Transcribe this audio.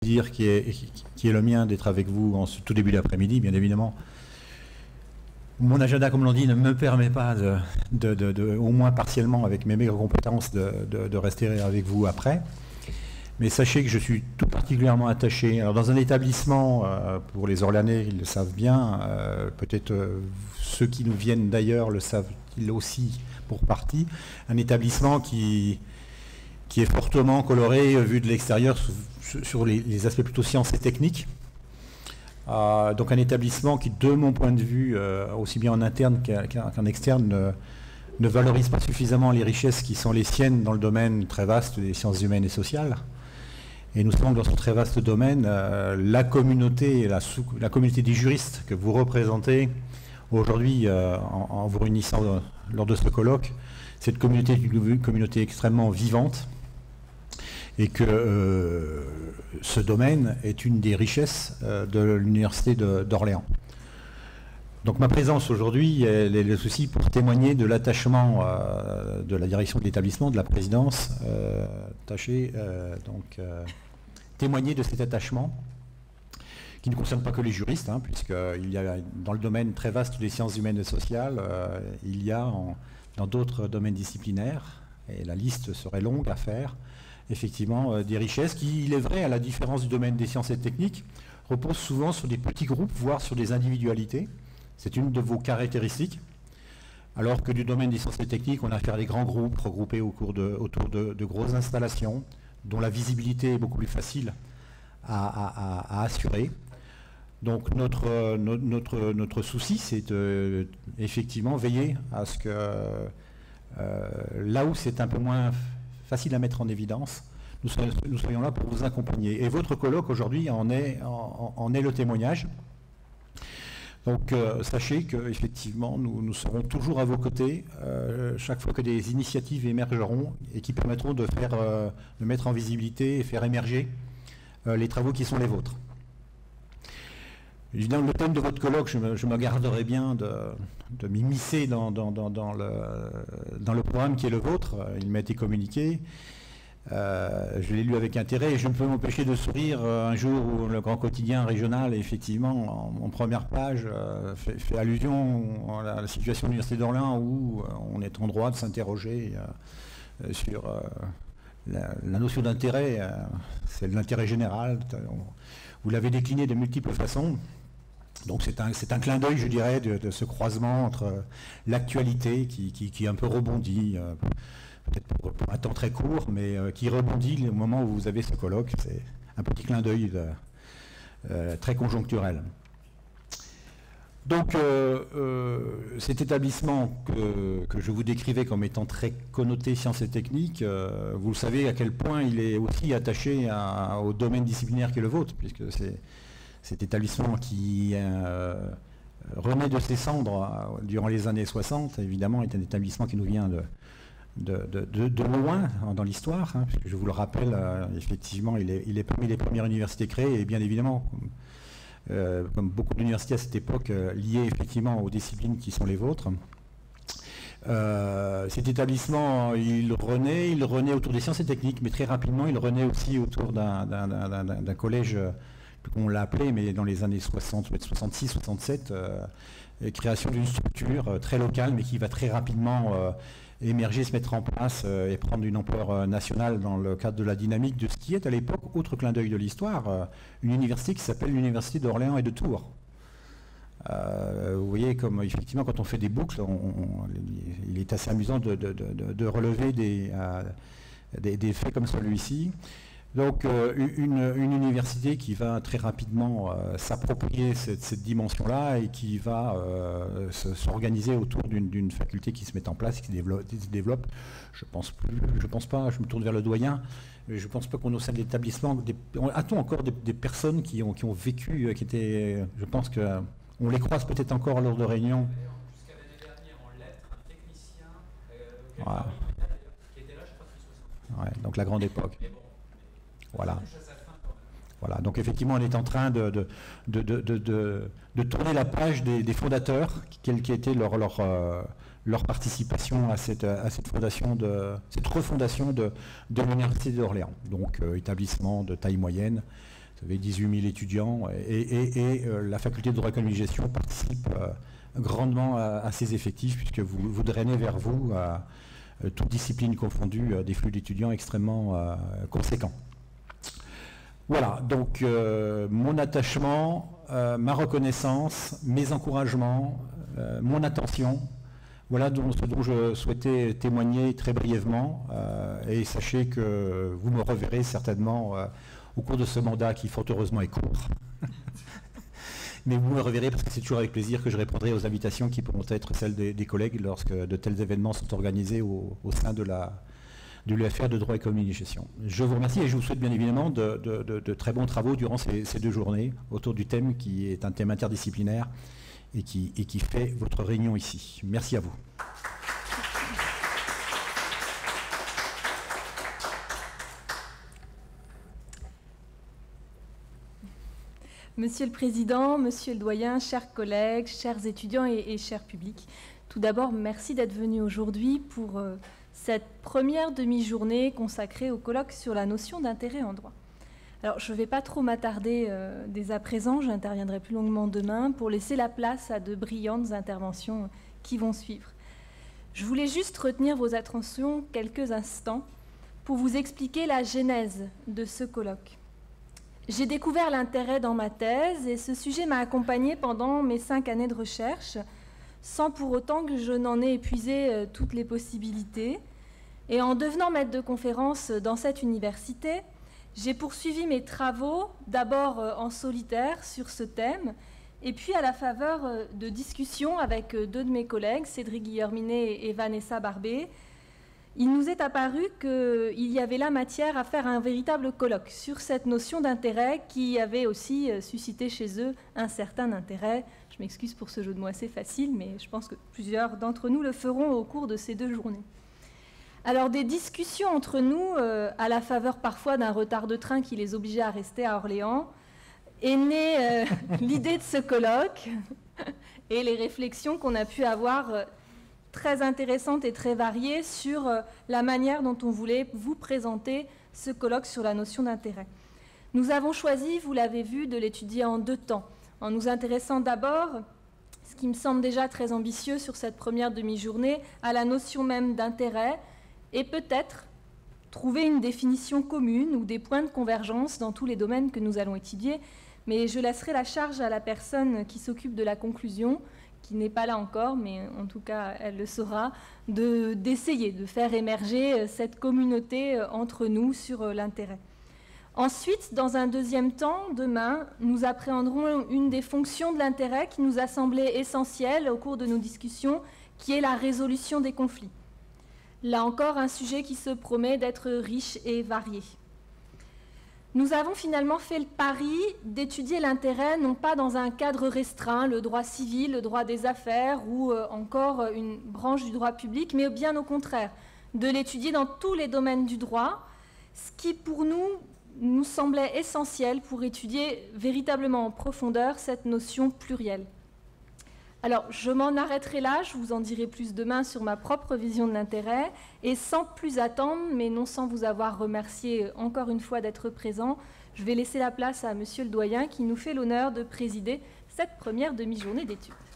plaisir qui est le mien d'être avec vous en ce tout début d'après-midi, bien évidemment. Mon agenda, comme l'on dit, ne me permet pas, au moins partiellement, avec mes maigres compétences, de rester avec vous après. Mais sachez que je suis tout particulièrement attaché. Alors, dans un établissement, pour les Orléanais, ils le savent bien, peut-être ceux qui nous viennent d'ailleurs le savent-ils aussi pour partie, un établissement qui est fortement coloré, vu de l'extérieur, sur les aspects plutôt sciences et techniques. Donc un établissement qui, de mon point de vue, aussi bien en interne qu'en externe, ne valorise pas suffisamment les richesses qui sont les siennes dans le domaine très vaste des sciences humaines et sociales. Et nous savons que dans ce très vaste domaine, la communauté des juristes que vous représentez aujourd'hui en vous réunissant lors de ce colloque, cette communauté est une communauté extrêmement vivante et que ce domaine est une des richesses de l'Université d'Orléans. Donc ma présence aujourd'hui, elle est le souci pour témoigner de l'attachement de la direction de l'établissement, de la présidence, témoigner de cet attachement qui ne concerne pas que les juristes, puisqu'il y a dans le domaine très vaste des sciences humaines et sociales, il y a dans d'autres domaines disciplinaires, et la liste serait longue à faire, effectivement des richesses qui, il est vrai, à la différence du domaine des sciences et techniques, reposent souvent sur des petits groupes, voire sur des individualités. C'est une de vos caractéristiques. Alors que du domaine des sciences et techniques, on a affaire à des grands groupes regroupés autour de grosses installations, dont la visibilité est beaucoup plus facile à assurer. Donc notre souci, c'est effectivement veiller à ce que là où c'est un peu moins facile à mettre en évidence, nous soyons là pour vous accompagner. Et votre colloque aujourd'hui en est le témoignage. Donc sachez qu'effectivement, nous serons toujours à vos côtés chaque fois que des initiatives émergeront et qui permettront de mettre en visibilité et faire émerger les travaux qui sont les vôtres. Dans le thème de votre colloque, je me garderai bien de m'immiscer dans le programme qui est le vôtre. Il m'a été communiqué. Je l'ai lu avec intérêt et je ne peux m'empêcher de sourire un jour où le grand quotidien régional, effectivement, en première page, fait allusion à la situation de l'Université d'Orléans où on est en droit de s'interroger sur la notion d'intérêt. C'est l'intérêt général. Vous l'avez décliné de multiples façons. Donc c'est un clin d'œil, je dirais, de ce croisement entre l'actualité qui un peu rebondit, peut-être pour un temps très court, mais qui rebondit au moment où vous avez ce colloque. C'est un petit clin d'œil très conjoncturel. Donc cet établissement que je vous décrivais comme étant très connoté sciences et techniques, vous le savez à quel point il est aussi attaché au domaine disciplinaire qui est le vôtre, puisque c'est cet établissement qui renaît de ses cendres durant les années 60, évidemment, est un établissement qui nous vient de loin dans l'histoire, puisque je vous le rappelle, effectivement, il est parmi les premières universités créées, et bien évidemment, comme beaucoup d'universités à cette époque, liées effectivement aux disciplines qui sont les vôtres. Cet établissement, il renaît autour des sciences et techniques, mais très rapidement, il renaît aussi autour d'un collège, on l'a appelé, mais dans les années 60, 66, 67, création d'une structure très locale, mais qui va très rapidement émerger, se mettre en place et prendre une ampleur nationale dans le cadre de la dynamique de ce qui est à l'époque, autre clin d'œil de l'histoire, une université qui s'appelle l'Université d'Orléans et de Tours. Vous voyez, comme effectivement, quand on fait des boucles, il est assez amusant de relever des faits comme celui-ci. Donc une université qui va très rapidement s'approprier cette dimension-là et qui va s'organiser autour d'une faculté qui se met en place, qui se développe. Je pense pas, je me tourne vers le doyen, mais je ne pense pas qu'on ait au sein de l'établissement. A-t-on encore des personnes qui ont vécu, qui étaient, je pense qu'on les croise peut-être encore lors de réunions. Jusqu'à l'année dernière, en lettres, un technicien Voilà. qui était là, je crois, depuis 60. Ouais, donc la grande époque. Voilà. Voilà. Donc effectivement, on est en train de tourner la page des fondateurs, quelle qui était leur participation à cette fondation cette refondation de l'Université d'Orléans. Donc établissement de taille moyenne, savez, 18 000 étudiants, et la faculté de droit économique et gestion participe grandement à ces effectifs, puisque vous drainez vers vous, toutes disciplines confondues, des flux d'étudiants extrêmement conséquents. Voilà, donc mon attachement, ma reconnaissance, mes encouragements, mon attention, voilà ce dont je souhaitais témoigner très brièvement, et sachez que vous me reverrez certainement au cours de ce mandat qui fort heureusement est court. Mais vous me reverrez parce que c'est toujours avec plaisir que je répondrai aux invitations qui pourront être celles des collègues lorsque de tels événements sont organisés au sein de l'UFR de droit économique et gestion. Je vous remercie et je vous souhaite bien évidemment de très bons travaux durant ces 2 journées autour du thème qui est un thème interdisciplinaire et qui fait votre réunion ici. Merci à vous. Monsieur le Président, Monsieur le Doyen, chers collègues, chers étudiants et chers publics, tout d'abord, merci d'être venus aujourd'hui pour cette première demi-journée consacrée au colloque sur la notion d'intérêt en droit. Alors, je ne vais pas trop m'attarder dès à présent, j'interviendrai plus longuement demain pour laisser la place à de brillantes interventions qui vont suivre. Je voulais juste retenir vos attentions quelques instants pour vous expliquer la genèse de ce colloque. J'ai découvert l'intérêt dans ma thèse et ce sujet m'a accompagnée pendant mes 5 années de recherche, sans pour autant que je n'en ai épuisé toutes les possibilités. Et en devenant maître de conférence dans cette université, j'ai poursuivi mes travaux, d'abord en solitaire sur ce thème, et puis à la faveur de discussions avec 2 de mes collègues, Cédric Guillerminet et Vanessa Barbé. Il nous est apparu qu'il y avait là matière à faire un véritable colloque sur cette notion d'intérêt qui avait aussi suscité chez eux un certain intérêt. Je m'excuse pour ce jeu de mots assez facile, mais je pense que plusieurs d'entre nous le feront au cours de ces 2 journées. Alors, des discussions entre nous, à la faveur parfois d'un retard de train qui les obligeait à rester à Orléans, est née l'idée de ce colloque et les réflexions qu'on a pu avoir très intéressantes et très variées sur la manière dont on voulait vous présenter ce colloque sur la notion d'intérêt. Nous avons choisi, vous l'avez vu, de l'étudier en 2 temps, en nous intéressant d'abord, ce qui me semble déjà très ambitieux sur cette première demi-journée, à la notion même d'intérêt, et peut-être trouver une définition commune ou des points de convergence dans tous les domaines que nous allons étudier, mais je laisserai la charge à la personne qui s'occupe de la conclusion, qui n'est pas là encore, mais en tout cas elle le saura, d'essayer de faire émerger cette communauté entre nous sur l'intérêt. Ensuite, dans un deuxième temps, demain, nous appréhenderons une des fonctions de l'intérêt qui nous a semblé essentielle au cours de nos discussions, qui est la résolution des conflits. Là encore, un sujet qui se promet d'être riche et varié. Nous avons finalement fait le pari d'étudier l'intérêt non pas dans un cadre restreint, le droit civil, le droit des affaires ou encore une branche du droit public, mais bien au contraire, de l'étudier dans tous les domaines du droit, ce qui pour nous semblait essentiel pour étudier véritablement en profondeur cette notion plurielle. Alors, je m'en arrêterai là, je vous en dirai plus demain sur ma propre vision de l'intérêt, et sans plus attendre, mais non sans vous avoir remercié encore une fois d'être présent, je vais laisser la place à Monsieur le Doyen qui nous fait l'honneur de présider cette première demi-journée d'études.